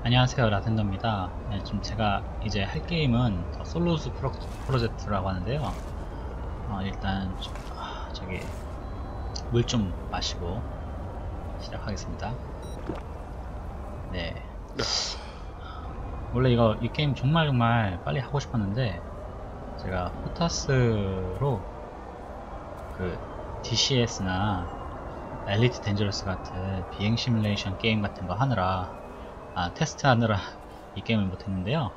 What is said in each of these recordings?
안녕하세요, 라텐더입니다. 네, 지금 제가 이제 할 게임은 더 솔로스 프로젝트라고 하는데요. 일단 저기 물 좀 마시고 시작하겠습니다. 네, 원래 이 게임 정말 빨리 하고 싶었는데 제가 포타스로 그 DCS나 엘리트 덴저러스 같은 비행 시뮬레이션 게임 같은 거 하느라 테스트 하느라 이 게임을 못했는데요.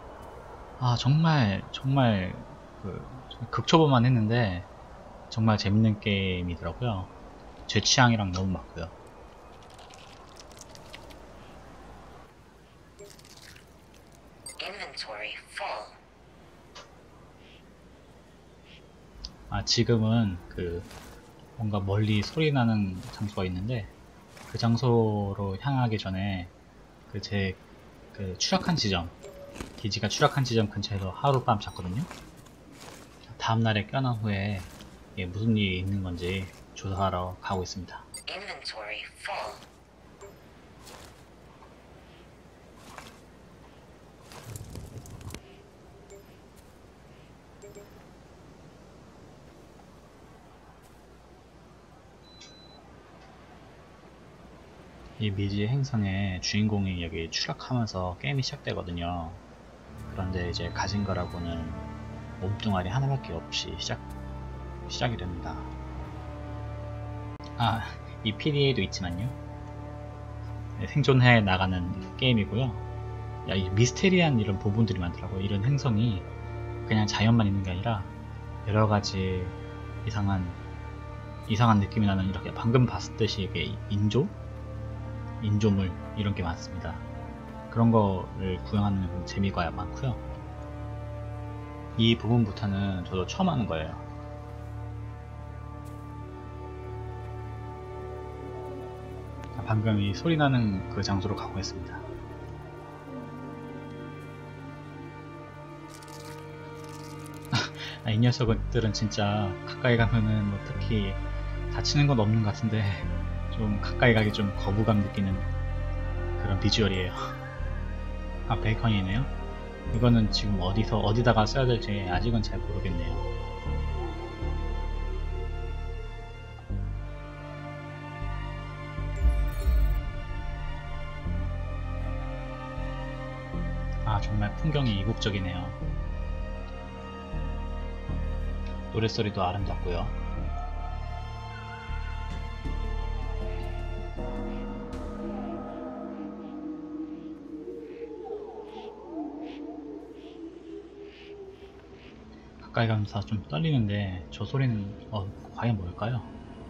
정말 그 극초보만 했는데 정말 재밌는 게임이더라고요. 제 취향이랑 너무 맞고요. Inventory full. 지금은 뭔가 멀리 소리 나는 장소가 있는데 그 장소로 향하기 전에 추락한 지점, 기지가 추락한 지점 근처에서 하룻밤 잤거든요. 다음날에 깨어난 후에 이게 무슨 일이 있는 건지 조사하러 가고 있습니다. Inventory full. 이 미지 행성의 주인공이 여기 추락하면서 게임이 시작되거든요. 그런데 이제 가진 거라고는 몸뚱아리 하나밖에 없이 시작이 됩니다. 이 PDA도 있지만요. 네, 생존해 나가는 게임이고요. 이 미스테리한 이런 부분들이 많더라고요. 이런 행성이 그냥 자연만 있는 게 아니라 여러 가지 이상한 느낌이 나는, 이렇게 방금 봤을 듯이 이게 인조물 이런 게 많습니다. 그런 거를 구경하는 재미가 많고요. 이 부분부터는 저도 처음 하는 거예요. 방금 이 소리 나는 그 장소로 가고 있습니다. 이 녀석들은 진짜 가까이 가면은 뭐 특히 다치는 건 없는 것 같은데 좀 가까이 가기 좀 거부감 느끼는 그런 비주얼이에요. 베이컨이네요. 이거는 지금 어디다가 써야 될지 아직은 잘 모르겠네요. 정말 풍경이 이국적이네요. 노랫소리도 아름답고요. 가까이 가면서 좀 떨리는데 저 소리는 과연 뭘까요?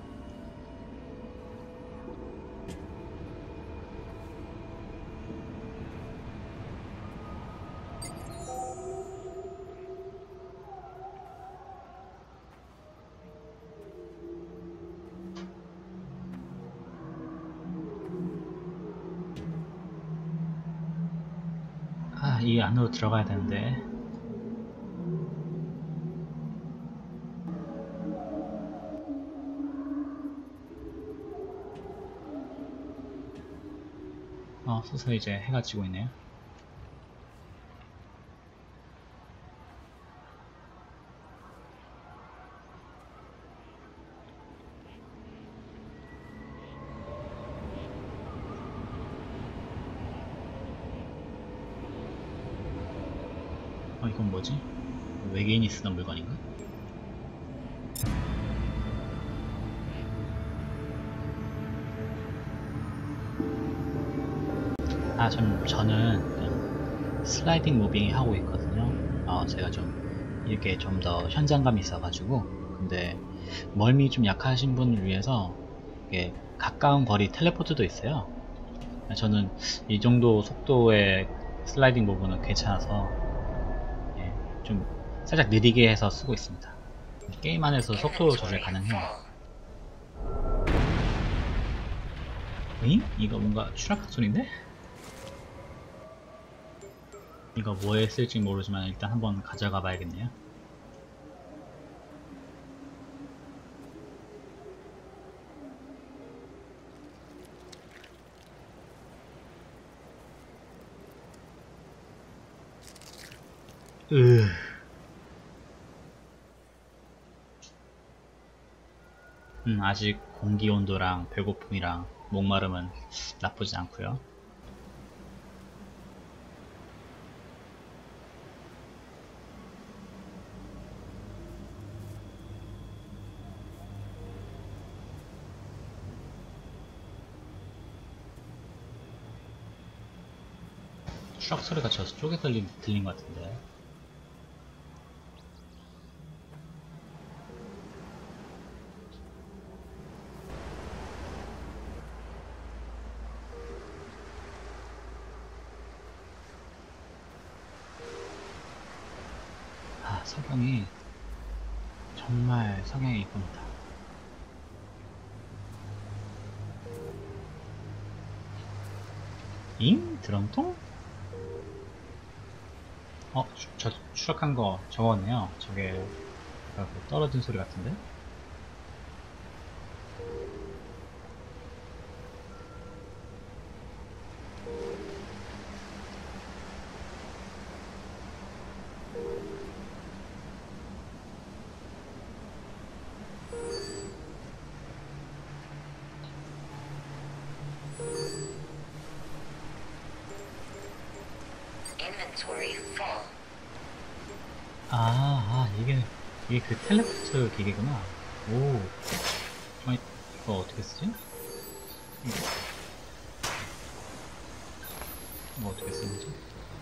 이 안으로 들어가야 되는데. 서서 이제 해가 지고 있네요. 이건 뭐지? 외계인이 쓰던 물건인가? 저는 슬라이딩 무빙 하고 있거든요. 제가 좀 이렇게 좀 더 현장감이 있어가지고. 근데 멀미 좀 약하신 분을 위해서 이게 가까운 거리 텔레포트도 있어요. 저는 이 정도 속도의 슬라이딩 부분은 괜찮아서 좀 살짝 느리게 해서 쓰고 있습니다. 게임 안에서 속도 조절 Inventory 가능해요. full. 이거 뭔가 추락한 소리인데? 이거 뭐에 쓸지 모르지만 일단 한번 가져가 봐야겠네요. 으. 아직 공기 온도랑 배고픔이랑 목마름은 나쁘지 않고요. 추락 소리가 저쪽에 들린 것 같은데. 아, 석양이 정말 석양이 이쁩니다. 잉? 드럼통? 저 추락한 거 적었네요. 저게 떨어진 소리 같은데? Inventory full. 이게 그 텔레포트 기계구나. 오, 이거 어떻게 쓰지? 이거 어떻게 쓰는 거지?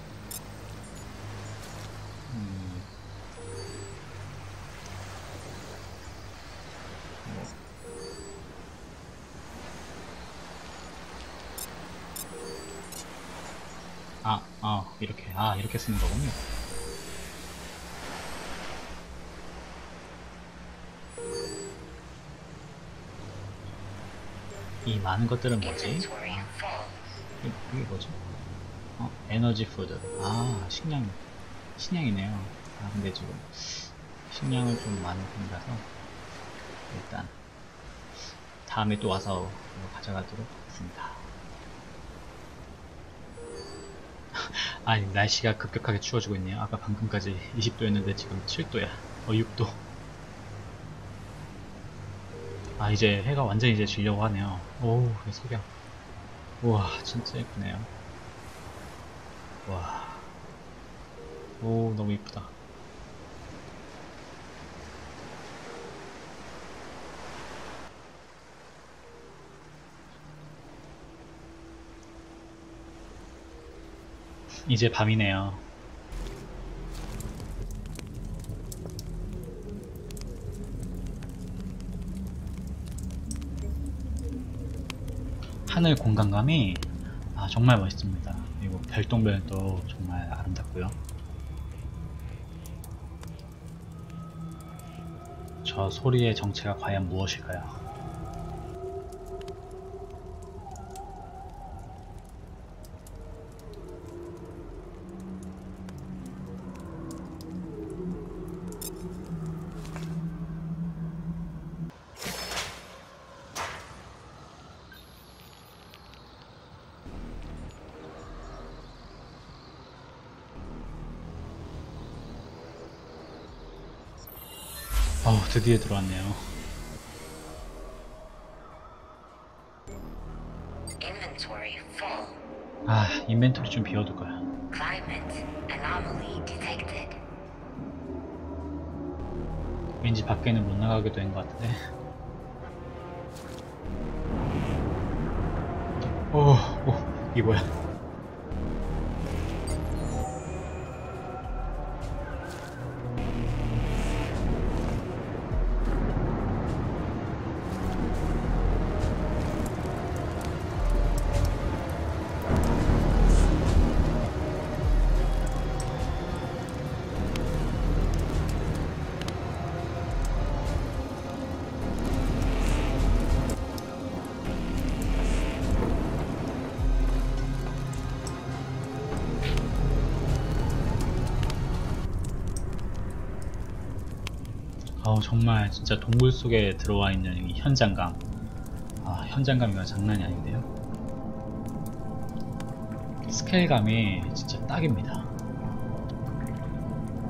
이렇게 쓰는 거군요. 이 많은 것들은 뭐지? Inventory full. 이게 뭐지? 에너지 푸드. 식량이네요. 근데 지금 식량을 좀 많은 편이라서 일단 다음에 또 와서 이거 가져가도록 하겠습니다. 아니, 날씨가 급격하게 추워지고 있네요. 아까 방금까지 20도였는데 지금 7도야. 6도. 이제 해가 완전히 이제 지려고 하네요. 오우, 석양. 우와, 진짜 예쁘네요. 와. 오, 너무 이쁘다. 이제 밤이네요. 하늘 공간감이 정말 멋있습니다. 그리고 별똥별도 정말 아름답고요. 저 소리의 정체가 과연 무엇일까요? 드디어 들어왔네요. Inventory full. 인벤토리 좀 비워둘 거야. Climate anomaly detected. 왠지 밖에는 못 나가게 된 것 같은데. 이게 뭐야? 정말 진짜 동굴 속에 들어와 있는 이 현장감. 현장감이 장난이 아닌데요. 스케일감이 진짜 딱입니다.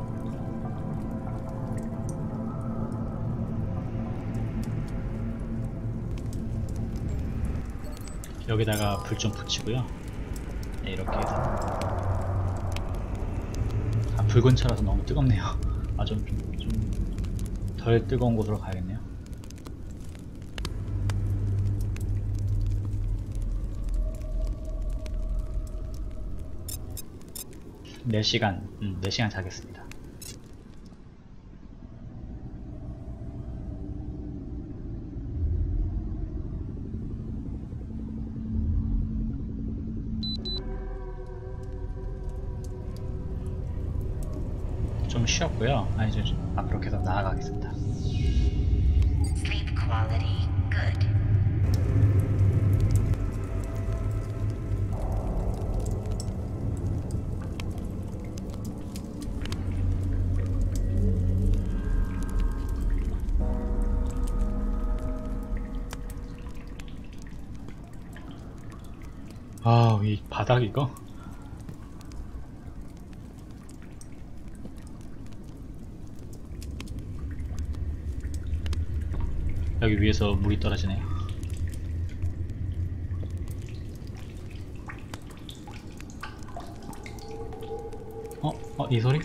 여기다가 불 좀 붙이고요. 네, 이렇게 해서. 아, 붉은 차라서 너무 뜨겁네요. 아, 좀 덜 뜨거운 곳으로 가야겠네요. 네 시간 4시간 자겠습니다. 좀 쉬었고요. 이제 좀 앞으로 계속 나아가겠습니다. Sleep quality good. 아, 이 바닥 이거? 여기 위에서 물이 떨어지네요. 이 소리?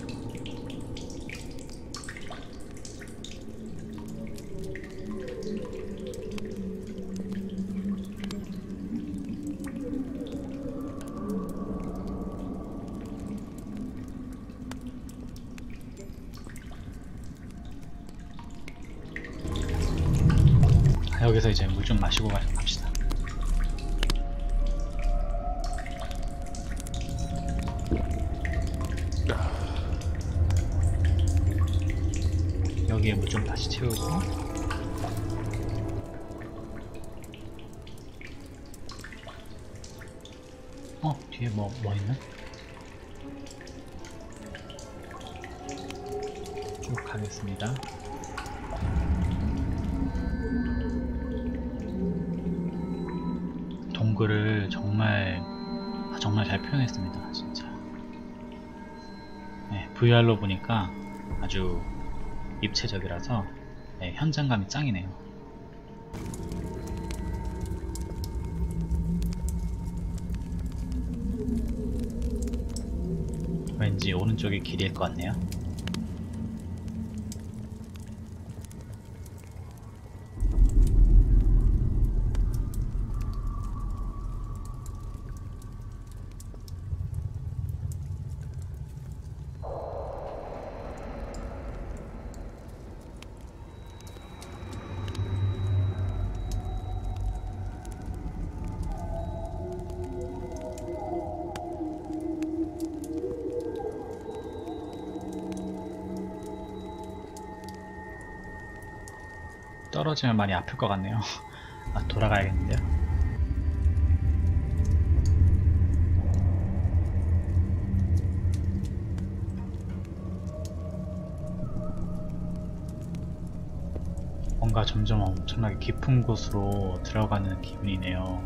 여기서 이제 물 좀 마시고 갑시다. 여기에 물 좀 다시 채우고. 뒤에 뭐 있나? 쭉 가겠습니다. 동굴을 정말 잘 표현했습니다. 진짜. 네, VR로 보니까 아주 입체적이라서 네, 현장감이 짱이네요. 왠지 오른쪽이 길일 것 같네요. 떨어지면 많이 아플 것 같네요. 돌아가야겠는데요. 뭔가 점점 엄청나게 깊은 곳으로 들어가는 기분이네요.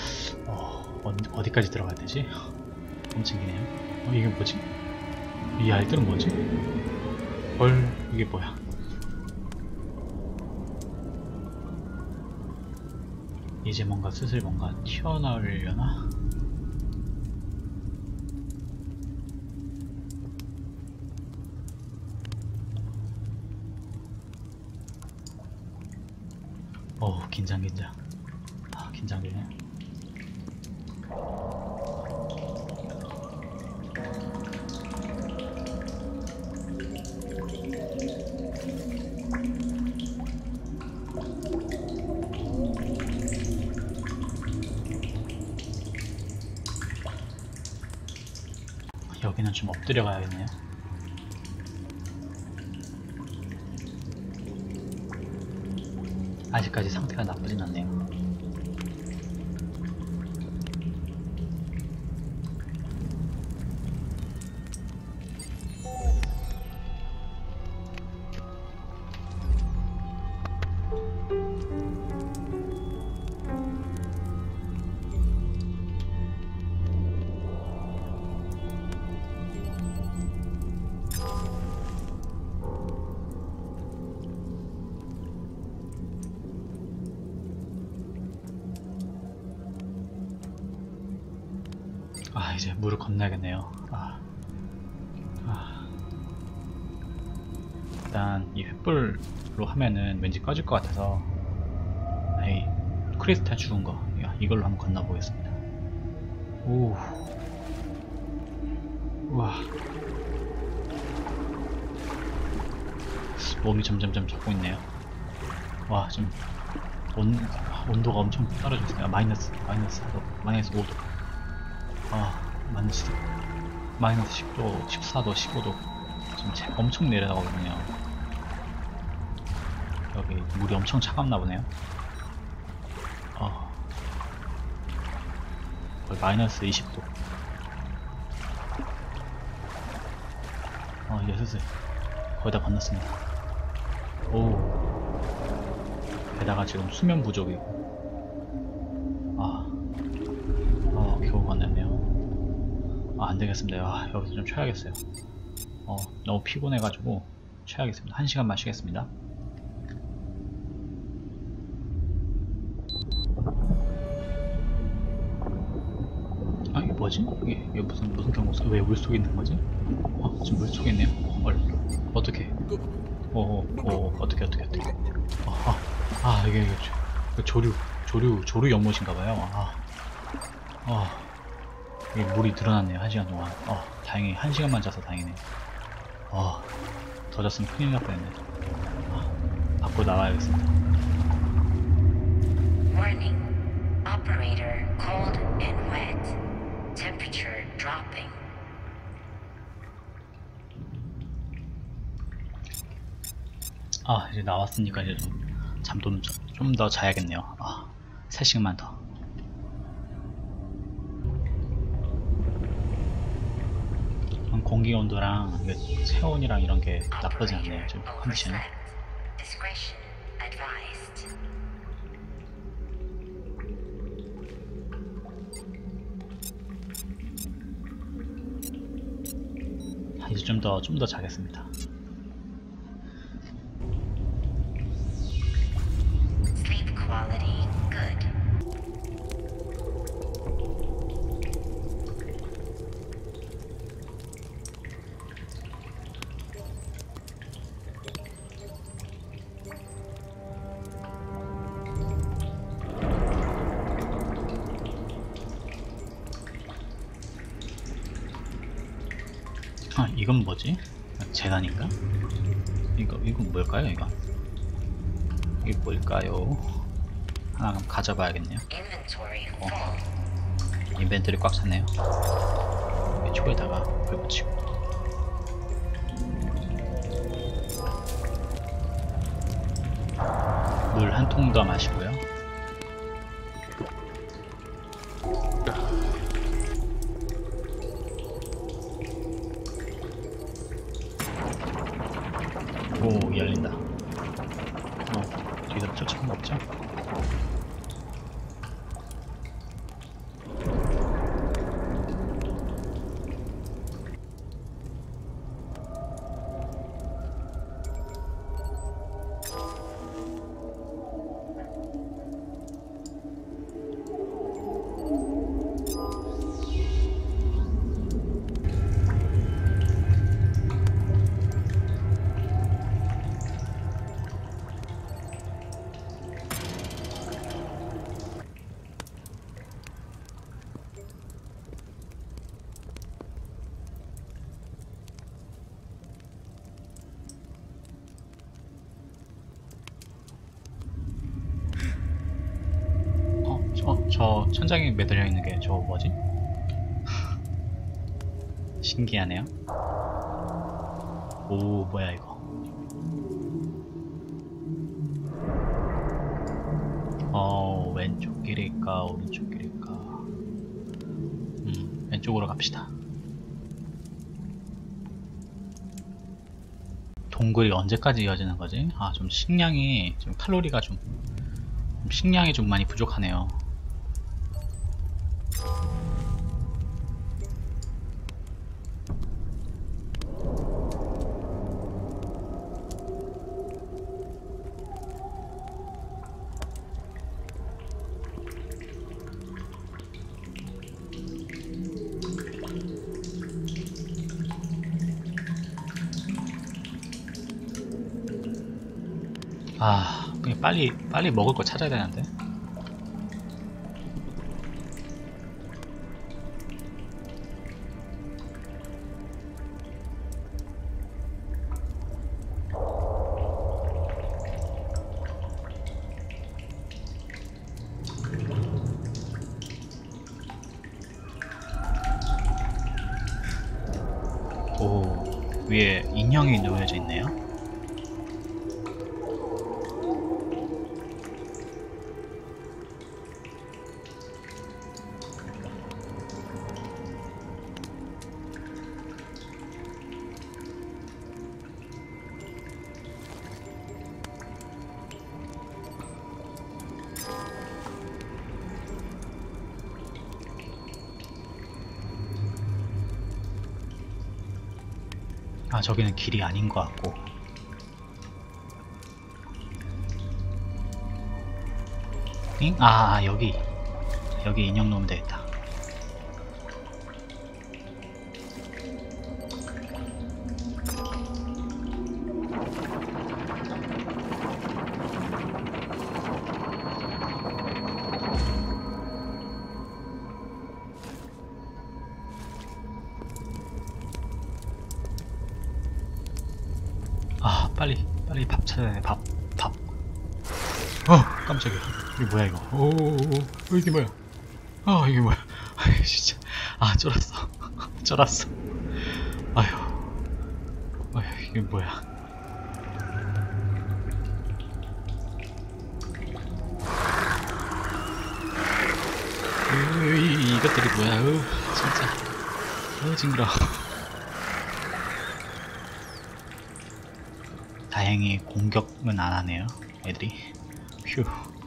어디까지 들어가야 되지? 엄청 기네요. 이게 뭐지? 이 알들은 뭐지? 이게 뭐야? 이제 슬슬 뭔가 튀어나오려나? 긴장. 긴장되네. 여기는 좀 엎드려 가야겠네요. 아직까지 상태가 나쁘진 않네요. 아, 이제 물을 건너야겠네요. 일단 이 횃불로 하면은 왠지 꺼질 것 같아서 이 크리스탈 죽은 거 이걸로 한번 건너보겠습니다. 오, 우와, 몸이 점점점 적고 있네요. 와, 지금 온도가 엄청 떨어지고 있어요. 마이너스 4도, 마이너스 5도, 마이너스 10도, 14도, 15도. 지금 엄청 내려가거든요. 여기 물이 엄청 차갑나 보네요. 거의 마이너스 20도. 이제 슬슬 거의 다 건넜습니다. 오, 게다가 지금 수면 부족이고, 겨우 건넜네요. 안되겠습니다. 여기서 좀 쉬어야겠어요. 너무 피곤해가지고 쉬어야겠습니다. 1시간만 쉬겠습니다. 이게 뭐지? 이게 무슨 경우지? 왜 물속에 있는 거지? 지금 물속에 있네요? 어떻게? 어떻게? 이게 조류 연못인가봐요. 이게 물이 늘어났네요. 1시간 동안. 다행히 1시간만 자서 다행이네요. 더 잤으면 큰일 날 뻔했네. 밖으로 나가야겠습니다. Warning. Operator cold and wet. Temperature dropping. 이제 나왔으니까 이제 잠도 좀 더 자야겠네요. 3시간만 더. 공기 온도랑 체온이랑 이런 게 나쁘지 않네요. 지금 컨디션이. Discretion advised. 이제 좀 더 자겠습니다. Sleep quality good. 이건 뭐지? 재단인가? 이건 뭘까요? 이게 뭘까요? 하나 그럼 가져봐야겠네요. Inventory full. 인벤토리 꽉 찼네요. 초에다가 불 붙이고. 물 한 통 더 마시고요. 오, 열린다. 뒤에서 쫓아온 거 없죠? 저 천장에 매달려 있는 게 저거 뭐지? 신기하네요. 오, 뭐야 이거? 왼쪽 길일까 오른쪽 길일까? 왼쪽으로 갑시다. 동굴이 언제까지 이어지는 거지? 좀 식량이 좀 칼로리가 식량이 좀 많이 부족하네요. 아, 그냥 빨리 먹을 거 찾아야 되는데. 오, 위에 인형이 놓여져 있네요. 아, 저기는 길이 아닌 것 같고. 잉? 아, 여기 인형 놓으면 되겠다. 아, 빨리 밥 찾아야 돼. 밥. 깜짝이야. 이게 뭐야 이거? 이게 뭐야? 이게 뭐야? 아이, 진짜. 아, 쫄았어. 쫄았어. 아휴, 이게 뭐야? 이것들이 뭐야? 진짜. 징그러. 다행히 공격은 안 하네요, 애들이. 휴.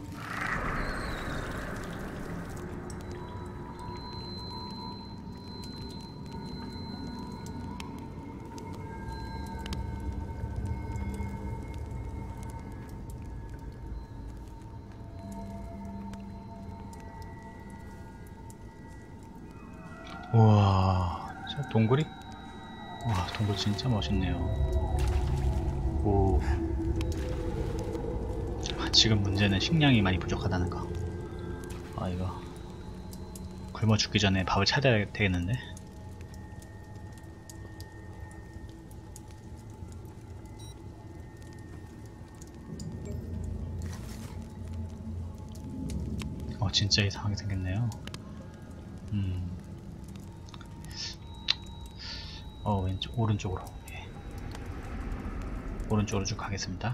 우와, 저 동굴이? 와, 동굴 진짜 멋있네요. 오. 지금 문제는 식량이 많이 부족하다는 거. 이거 굶어 죽기 전에 밥을 찾아야 되겠는데. 진짜 이상하게 생겼네요. 오른쪽으로. 예. 오른쪽으로 쭉 가겠습니다.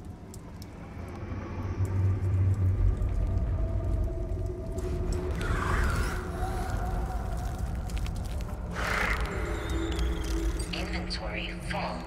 Inventory full.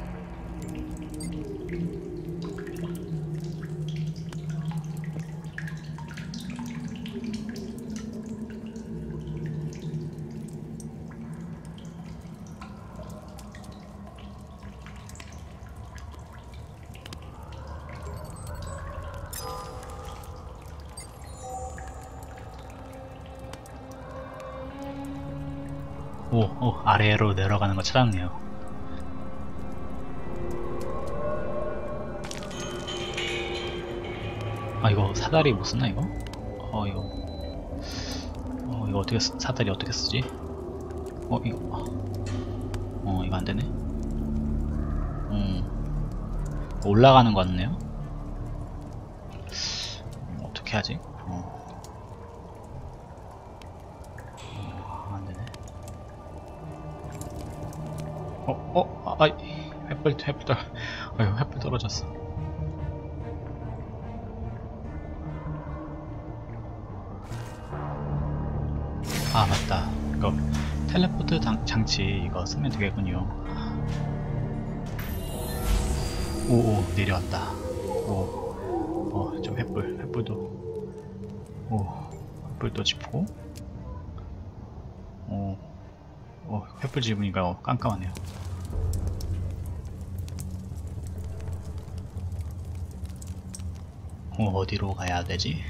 아래로 내려가는 거 찾았네요. 이거 사다리 못 쓰나 이거? 이거 어떻게 사다리 어떻게 쓰지? 이거 안 되네. 올라가는 거 같네요. 어떻게 하지? 안 되네. 횃불 떨어졌어. 맞다. 이거 텔레포트 장치 이거 쓰면 되겠군요. 내려왔다. 좀 횃불도 횃불도 짚고. 횃불 집으니까 깜깜하네요. 어디로 가야 되지?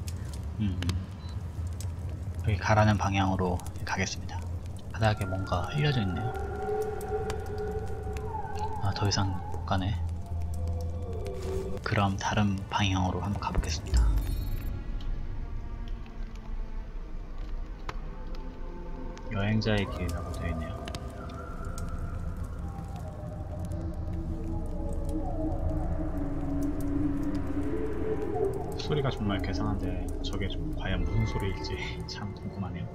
여기 가라는 방향으로 가겠습니다. 바닥에 뭔가 흘려져 있네요. 더 이상 못 가네. 그럼 다른 방향으로 한번 가보겠습니다. 여행자의 길이라고 되어 있네요. 소리가 정말 괴상한데 저게 좀 과연 무슨 소리일지 참 궁금하네요.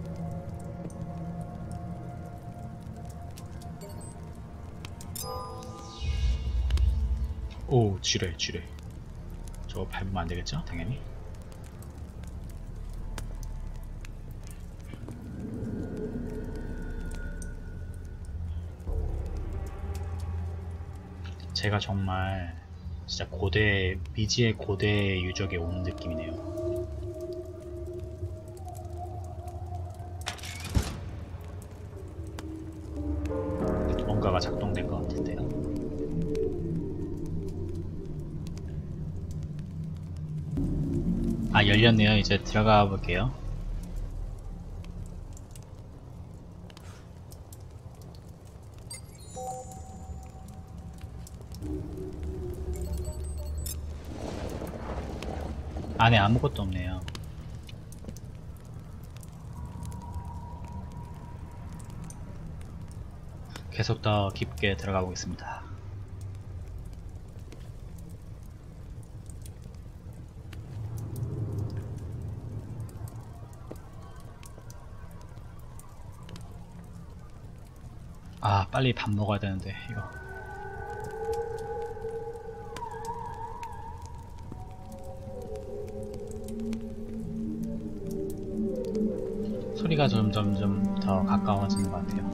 오, 지뢰. 저거 밟으면 안 되겠죠? 당연히. 제가 정말 진짜 미지의 고대 유적에 온 느낌이네요. 뭔가가 작동된 것 같은데요. 아, 열렸네요. 이제 들어가 볼게요. 안에 아무것도 없네요. 계속 더 깊게 들어가 보겠습니다. 아, 빨리 밥 먹어야 되는데 이거. 소리가 점점 더 가까워지는 것 같아요.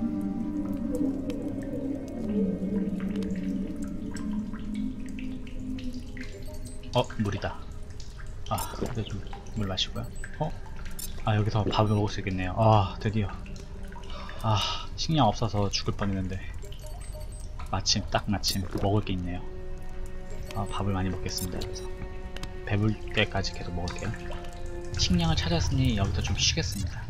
물이다. 아, 그래도 좀 물 마시고요. 아, 여기서 밥을 먹을 수 있겠네요. 아, 드디어. 아, 식량 없어서 죽을 뻔했는데 딱 마침 먹을 게 있네요. 아, 밥을 많이 먹겠습니다. 여기서 배불 때까지 계속 먹을게요. 식량을 찾았으니 여기서 좀 쉬겠습니다.